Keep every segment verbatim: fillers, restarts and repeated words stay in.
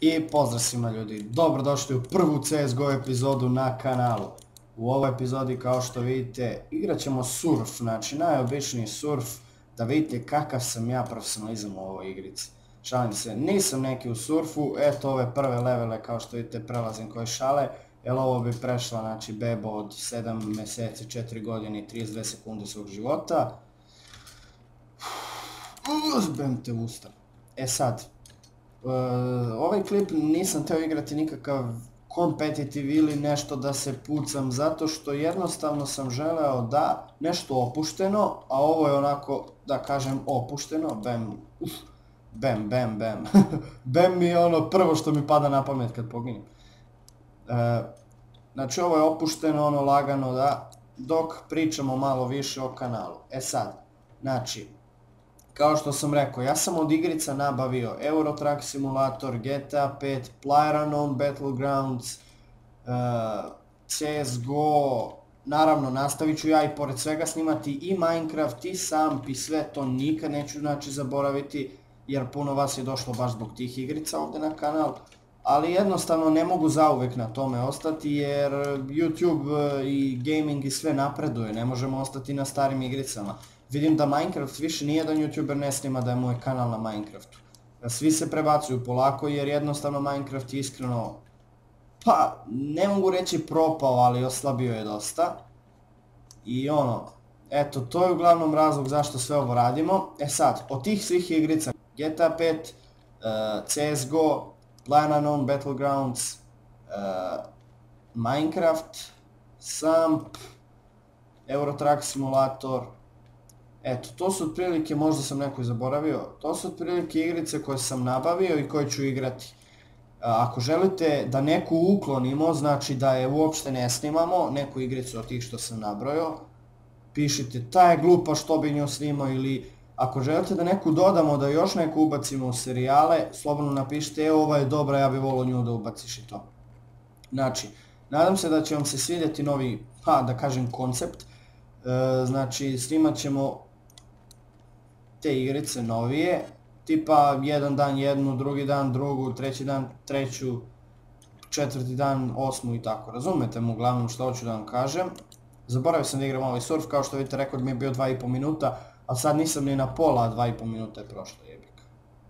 I pozdrav svima ljudi, dobrodošli u prvu C S G O epizodu na kanalu. U ovoj epizodi kao što vidite igrat ćemo surf, znači najobičniji surf, da vidite kakav sam ja profesionalizam u ovoj igrici. Šalim se, nisam neki u surfu, eto ove prve levele kao što vidite prelazim koje šale, jer ovo bi prešla znači bebo od sedam mjeseci, četiri godine i trideset dve sekunde svog života. Uzbem te usta. E sad, Uh, ovaj klip nisam teo igrati nikakav kompetitiv ili nešto da se pucam, zato što jednostavno sam želeo da nešto opušteno, a ovo je onako, da kažem, opušteno, bam, uf, bam, bam, bam, bam mi je ono prvo što mi pada na pamet kad poginim. Uh, znači ovo je opušteno, ono lagano, da, dok pričamo malo više o kanalu. E sad, znači, kao što sam rekao, ja sam od igrica nabavio Euro Truck Simulator, G T A pet, PlayerUnknown Battlegrounds, uh, C S G O, naravno nastavit ću ja i pored svega snimati i Minecraft i Samp i sve to nikad neću znači zaboraviti, jer puno vas je došlo baš zbog tih igrica ovdje na kanal, ali jednostavno ne mogu zauvek na tome ostati jer YouTube i gaming i sve napreduje, ne možemo ostati na starim igricama. Vidim da Minecraft više nijedan YouTuber ne snima da je moj kanal na Minecraftu. Svi se prebacuju polako jer jednostavno Minecraft je iskreno, pa ne mogu reći propao, ali oslabio je dosta. I ono, eto to je uglavnom razlog zašto sve ovo radimo. E sad, od tih svih igrica G T A pet, uh, C S G O, PlayerUnknown Battlegrounds, uh, Minecraft, Samp, Euro Truck Simulator, eto, to su otprilike, možda sam neko zaboravio, to su otprilike igrice koje sam nabavio i koje ću igrati. Ako želite da neku uklonimo, znači da je uopšte ne snimamo, neku igricu od tih što sam nabrojao, pišite ta je glupa što bi nju snimao, ili ako želite da neku dodamo, da još neku ubacimo u serijale, slobodno napišite, e ova je dobra, ja bi volio nju da ubaciš i to. Znači, nadam se da će vam se svidjeti novi, pa da kažem, koncept. E, znači, snimat ćemo te igrice novije, tipa jedan dan jednu, drugi dan drugu, treći dan treću, četvrti dan osmu i tako, razumete mu uglavnom što hoću da vam kažem. Zaboravio sam da igram ovaj surf, kao što vidite rekord mi je bio dva i po minuta, a sad nisam ni na pola, a dva i po minuta je prošlo, jebika.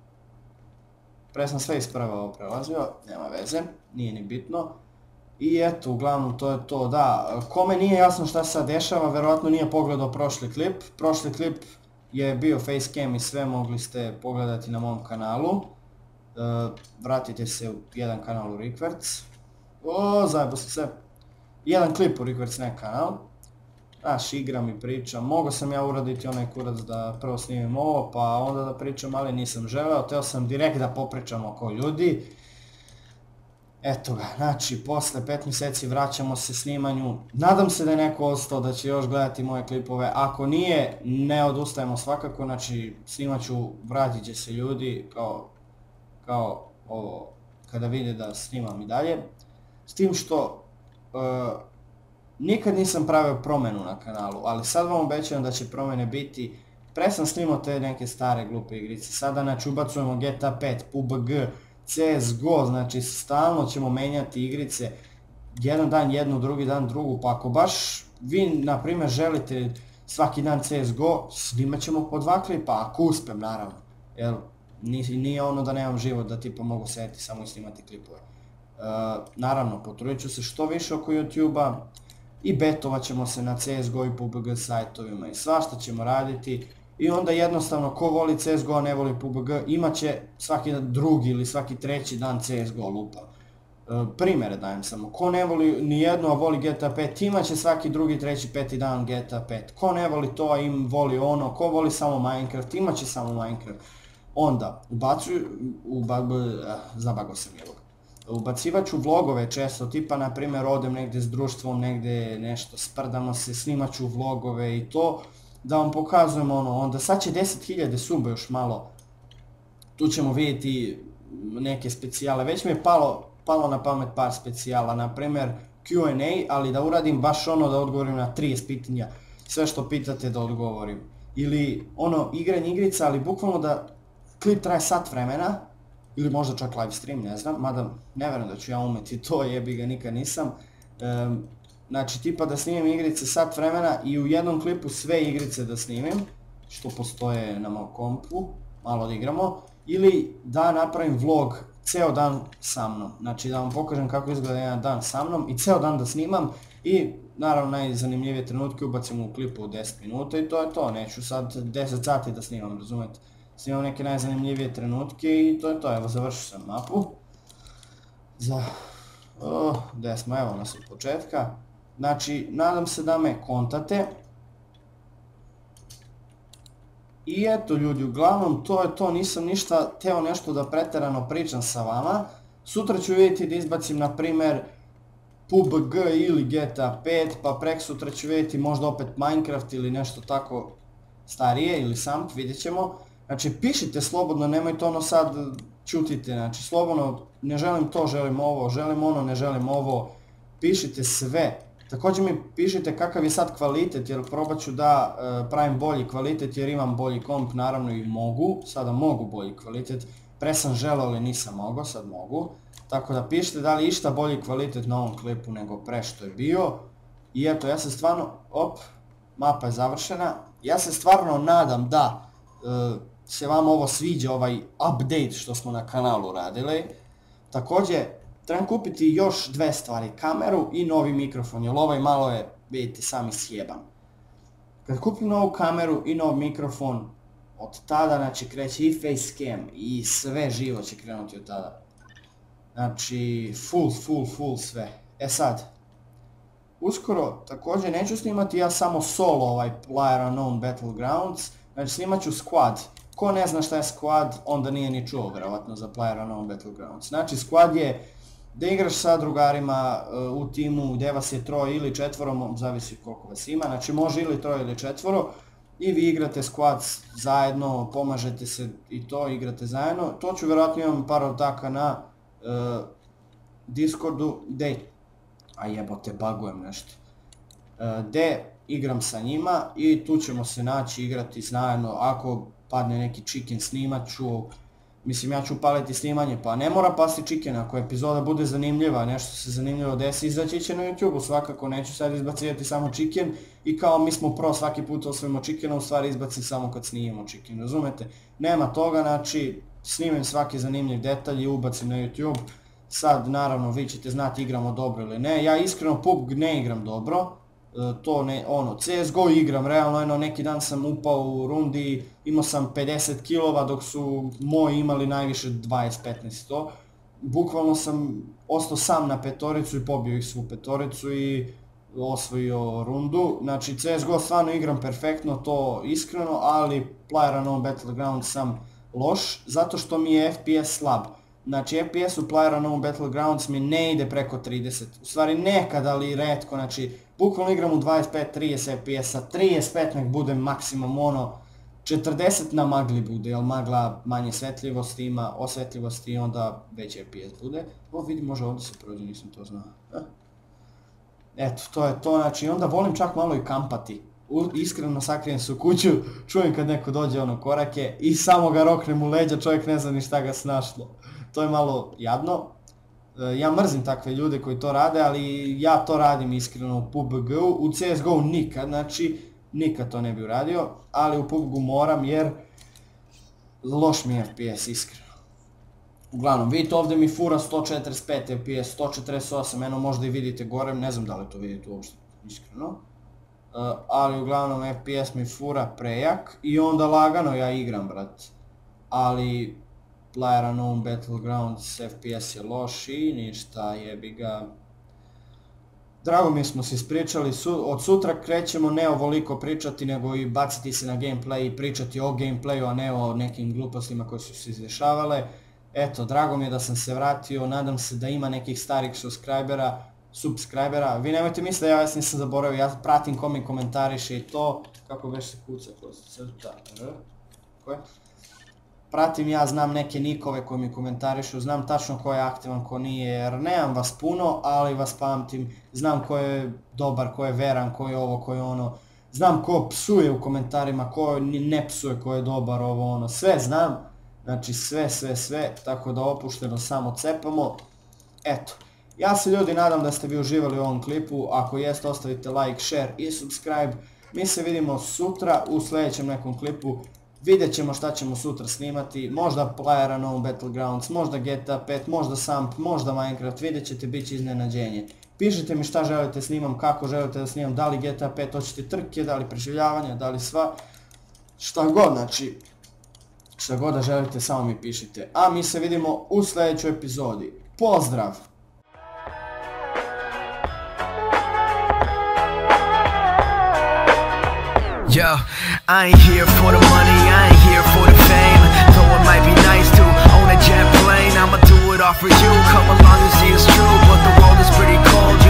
Pre sam sve isprava ovo prelazio, nema veze, nije ni bitno. I eto, uglavnom to je to, da, kome nije jasno šta se sad dešava, verovatno nije pogledao prošli klip, prošli klip je bio facecam i sve, mogli ste pogledati na mom kanalu. Uh, vratite se u jedan kanal u Rikverc. O, zajebo sam se. Jedan klip u Rikverc, ne kanal. Znaš, igram i pričam. Mogao sam ja uraditi onaj kurac da prvo snimim ovo, pa onda da pričam, ali nisam želeo. Teo sam direkt da popričam oko ljudi. Eto ga, znači, posle pet mjeseci vraćamo se snimanju. Nadam se da je neko ostao, da će još gledati moje klipove. Ako nije, ne odustajemo svakako, znači, snimat ću, vratit će se ljudi, kao, kao ovo, kada vide da snimam i dalje. S tim što, uh, nikad nisam pravio promjenu na kanalu, ali sad vam obećavam da će promjene biti. Pre sam snimao te neke stare glupe igrice, sada znači ubacujemo G T A pet, P U B G, C S G O, znači stalno ćemo menjati igrice, jedan dan jednu, drugi dan drugu, pa ako baš vi na primjer želite svaki dan C S G O, snimat ćemo po dva klipa, ako uspem naravno, jer nije ono da nemam život da tipa mogu sediti samo i snimati klipove. Uh, naravno, potrudit ću se što više oko YouTube-a i betovat ćemo se na C S G O i P U B G sajtovima i svašta ćemo raditi. I onda jednostavno ko voli C S G O, ne voli P U B G, imat će svaki drugi ili svaki treći dan C S G O lupa. E, primjere dajem samo, ko ne voli ni jedno, a voli G T A pet, imat će svaki drugi, treći, peti dan G T A pet. Ko ne voli to, a im voli ono, ko voli samo Minecraft, imat će samo Minecraft. Onda, ubacuju, uba, zabago sam je. Ubacivat ću vlogove često, tipa na primjer odem negdje s društvom, negdje nešto, sprdamo se, snimat ću vlogove i to. Da vam pokazujem ono, onda sad će deset hiljada suba još malo, tu ćemo vidjeti neke specijale, već mi je palo, palo na pamet par specijala, na primjer Q and A, ali da uradim baš ono da odgovorim na trideset pitanja, sve što pitate da odgovorim. Ili ono, igranje igrica, ali bukvalno da klip traje sat vremena, ili možda čak live stream, ne znam, mada ne vjerujem da ću ja umeti to, jebi ga, nikad nisam. Um, znači tipa da snimim igrice sat vremena i u jednom klipu sve igrice da snimim, što postoje na mom kompu, malo da igramo, ili da napravim vlog ceo dan sa mnom, znači da vam pokažem kako izgleda jedan dan sa mnom i ceo dan da snimam i naravno najzanimljivije trenutke ubacim u klipu u deset minuta i to je to, neću sad deset sati da snimam, razumete? Snimam neke najzanimljivije trenutke i to je to, evo završio sam mapu. Za... Oh, gdje smo, evo nas od početka. Znači, nadam se da me kontate. I eto ljudi, uglavnom to je to, nisam ništa teo nešto da preterano pričam sa vama. Sutra ću vidjeti da izbacim na primer P U B G ili G T A pet, pa prek sutra ću vidjeti možda opet Minecraft ili nešto tako starije ili Samp, vidjet ćemo. Znači pišite slobodno, nemojte ono sad čutite, znači slobodno ne želim to, želim ovo, želim ono, ne želim ovo, pišite sve. Također mi pišite kakav je sad kvalitet, jer probat ću da e, pravim bolji kvalitet jer imam bolji komp, naravno i mogu, sada mogu bolji kvalitet, pre sam želeo ali nisam mogao, sad mogu. Tako da pišite da li išta bolji kvalitet na ovom klipu nego pre što je bio. I eto, ja se stvarno, op, mapa je završena, ja se stvarno nadam da e, se vam ovo sviđa, ovaj update što smo na kanalu radili. Također, trebam kupiti još dve stvari, kameru i novi mikrofon, jer ovaj malo je, vidite, sami sjeban. Kad kupim novu kameru i nov mikrofon, od tada, znači, kreće i facecam i sve živo će krenuti od tada. Znači, full, full, full sve. E sad, uskoro također neću snimati ja samo solo ovaj PlayerUnknown Battlegrounds, znači snimat ću squad. Ko ne zna šta je squad, onda nije ni čuo vjerovatno za PlayerUnknown Battlegrounds. Znači squad je da igraš sa drugarima uh, u timu gdje vas je troje ili četvoro, zavisi koliko vas ima, znači može ili troje ili četvoro i vi igrate squad zajedno, pomažete se i to, igrate zajedno. To ću vjerojatno imam par otaka na uh, Discordu, gdje, a jebote, bagujem nešto, uh, gdje igram sa njima i tu ćemo se naći igrati zajedno. Ako padne neki chicken snimat ću, mislim ja ću upaliti snimanje, pa ne mora pasti chicken, ako epizoda bude zanimljiva, nešto se zanimljivo desi, izaći će na YouTube-u, svakako neću sad izbacivati samo chicken i kao mi smo pro svaki put osvojimo chickena, u stvari izbacim samo kad snimimo chicken, razumete? Nema toga, znači snimim svaki zanimljiv detalj i ubacim na YouTube. Sad naravno vi ćete znati igramo dobro ili ne, ja iskreno P U B G ne igram dobro. To ne, ono, C S G O igram, realno, eno, neki dan sam upao u rundi, imao sam pedeset kilova dok su moji imali najviše dvadeset petnaest sto. Bukvalno sam ostao sam na petoricu i pobio ih svu petoricu i osvojio rundu. Znači C S G O stvarno igram perfektno, to iskreno, ali PlayerUnknown Battlegrounds sam loš, zato što mi je F P S slab. Znači F P S u PlayerUnknown Battlegrounds mi ne ide preko trideset, u stvari nekad, ali retko, znači bukvalno igram u dvadeset pet trideset F P S-a, trideset pet nek bude maksimum, ono, četrdeset na magli bude, jer magla manje svetljivosti ima, osvetljivosti i onda veći F P S bude. O, vidi, može ovdje se prođe, nisam to znao. Eto, to je to, znači onda volim čak malo i kampati. Iskreno sakrijem se u kuću, čujem kad neko dođe ono korake i samo ga roknem u leđa, čovjek ne zna ni šta ga snašlo. To je malo jadno. Ja mrzim takve ljude koji to rade, ali ja to radim iskreno u P U B G-u, u C S G O nikad, znači nikad to ne bi uradio, ali u P U B G-u moram jer loš mi je F P S iskreno. Uglavnom, vidite ovdje mi fura sto četrdeset pet F P S, sto četrdeset osam, eno možda i vidite gore, ne znam da li to vidite uopšte iskreno. Uh, ali uglavnom F P S mi fura prejak i onda lagano ja igram, brat. Ali PlayerUnknown Battlegrounds F P S je loš i ništa, jebi ga. Drago mi smo se ispričali, Su, od sutra krećemo ne ovoliko pričati nego i baciti se na gameplay i pričati o gameplayu, a ne o nekim glupostima koje su se izdešavale. Eto, drago mi je da sam se vratio, nadam se da ima nekih starih subscribera, subscribera. Vi nemojte misliti da ja vas nisam zaboravio, ja pratim ko mi komentariše i to, kako već se kuca kroz crta, koje? Pratim ja, znam neke nikove koji mi komentarišu, znam tačno ko je aktivan, ko nije, jer nemam vas puno, ali vas pamtim, znam ko je dobar, ko je veran, ko je ovo, ko je ono, znam ko psuje u komentarima, ko ne psuje, ko je dobar, ovo ono, sve znam, znači sve, sve, sve, tako da opušteno samo cepamo. Eto, ja se ljudi nadam da ste vi uživali u ovom klipu, ako jeste ostavite like, share i subscribe. Mi se vidimo sutra u sljedećem nekom klipu, vidjet ćemo šta ćemo sutra snimati, možda PlayerUnknown Battlegrounds, možda G T A pet, možda Samp, možda Minecraft, vidjet ćete, bit će iznenađenje. Pišite mi šta želite snimam, kako želite da snimam, da li G T A pet, hoćete trke, da li preživljavanja, da li sva, šta god, znači, šta god da želite, samo mi pišite. A mi se vidimo u sljedećoj epizodi. Pozdrav! Yo, I ain't here for the money, I ain't here for the fame. Though it might be nice to own a jet plane, I'ma do it all for you. Come along and see it's true, but the world is pretty cold.